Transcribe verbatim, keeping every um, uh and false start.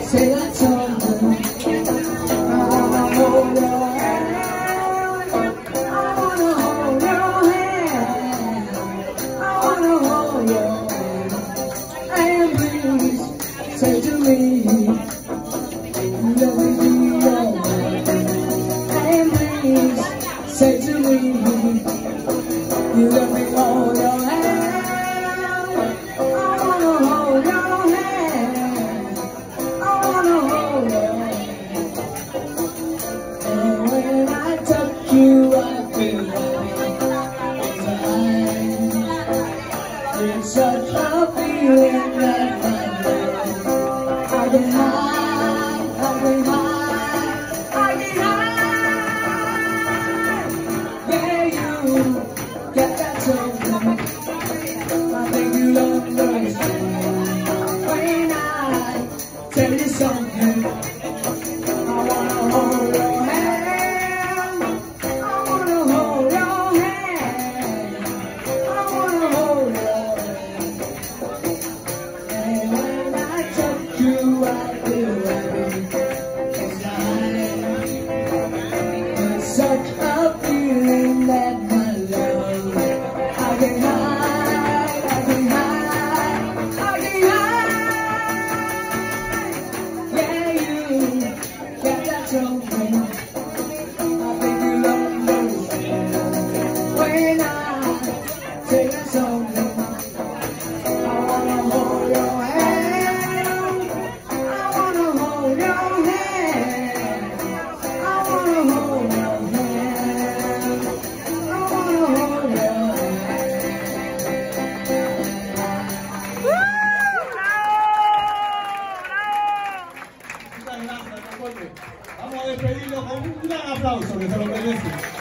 Say that something. I wanna hold your hand. I wanna hold your hand. I wanna hold your hand. And please say to me, let me be your man. And please say to me, you let me hold your hand. I wanna hold your hand. I wanna hold your hand. And when I touch you, I feel like it's such a feeling that I get high, I get high, I get high. Yeah, you get that something. I think you understand when I tell you something. I wanna hold your hand. I wanna hold your hand. I wanna hold your hand. And when I touch you, I feel happy. It's like it's such a feeling that my love, I get high, I get high, I get high. Yeah, you got that something. I think you understand when I say that something. I wanna hold your hand. I wanna hold your hand. I wanna hold your hand. I wanna hold your Muchas gracias, Vamos a despedirlo con un gran aplauso que se lo merece.